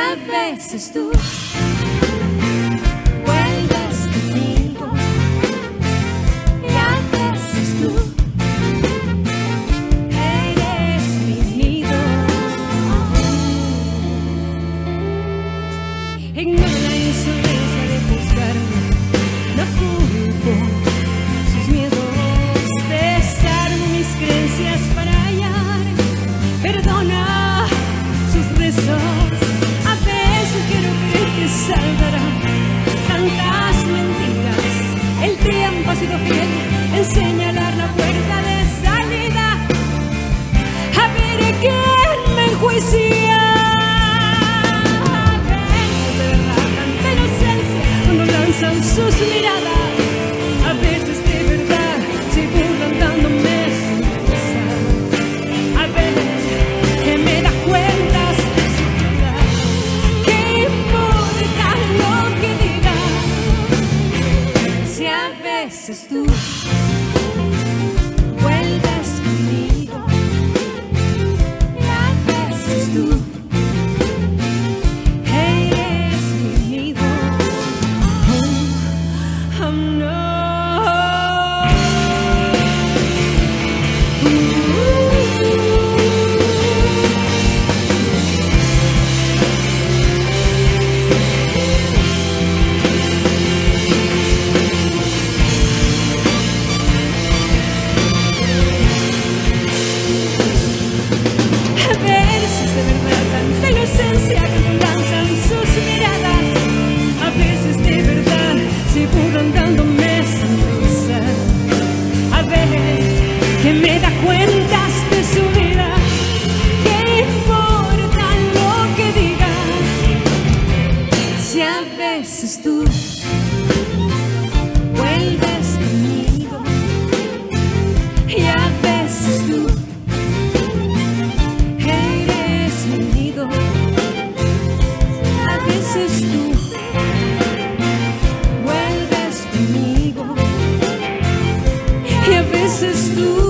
a veces tú vuelves conmigo y a veces tú eres mi nido. Ignoro la insolencia de juzgarme, no culpo sus miedos, desarmo mis creencias para hallar, perdona sus rezos. A veces quiero creer que salvará tantas mentiras. El tiempo ha sido fiel en señalar la puerta de salida. A ver quién me enjuicia. Lanzan sus miradas, a veces de verdad se burlan dándome sonrisa. A veces que me da cuentas de su vida, que importa lo que diga. Si a veces tú vuelves conmigo y a veces tú que me da cuentas de su vida, que importa lo que diga. Si a veces tú vuelves conmigo y a veces tú eres mi nido, a veces tú vuelves conmigo y a veces tú